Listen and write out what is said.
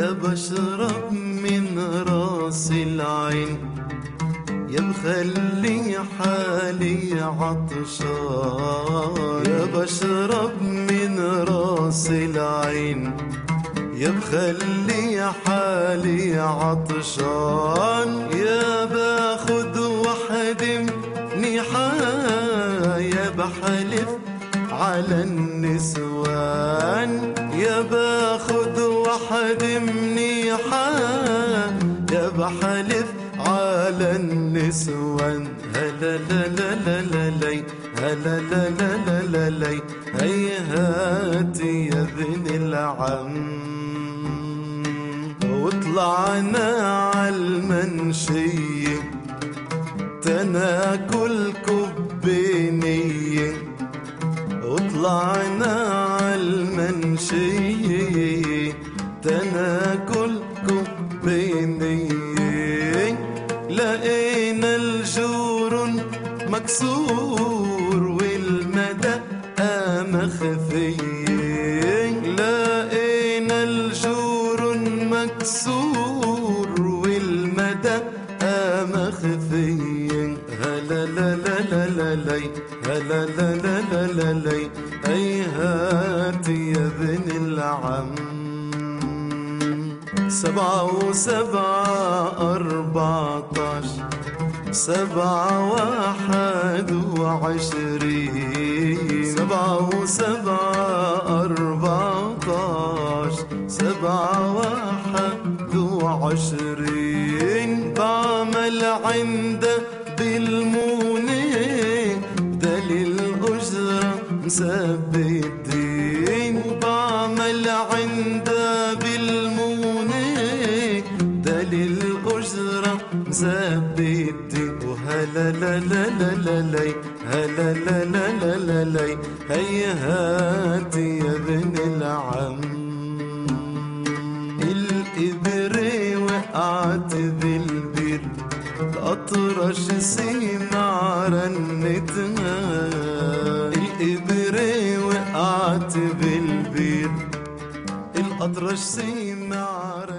يا بشرب من راس العين، يا بخلي حالي عطشان. يا بشرب من راس العين، يا بخلي حالي عطشان. يا باخد وحدي منيحة، يا بحلف على النسوان. يا باخد وحدي منيحة، يا بحلف على النسوان. هلا لا لا لا لا لي، هلا لا لا لا لا لي، هيهات يا ابن العم. وطلعنا عالمنشية تناكل كبينية، وطلعنا عالمنشية تناكل كبينية. لقينا الجور مكسور والمدقة مخفية. لقينا الجور مكسور والمدقة مخفية. هلا لا لا لا لا لي، هلا لا لا لا لا لي، هيهات يا ابن العم. 7 و7 14، 7 21. 7 و7 14، 7 21. بعمل عنده بالمونة دليل أجرة مثبتين. وبعمل عنده بالمونة دليل أجرة مثبتين. وهلا لا لا لا لا لي، هلا لا لا لا لا لي، هيهات يا ابن العم. الإبرة وقعت بالبير، الأطرش سمع رنتها. الإبرة وقعت بالبير، الأطرش سمع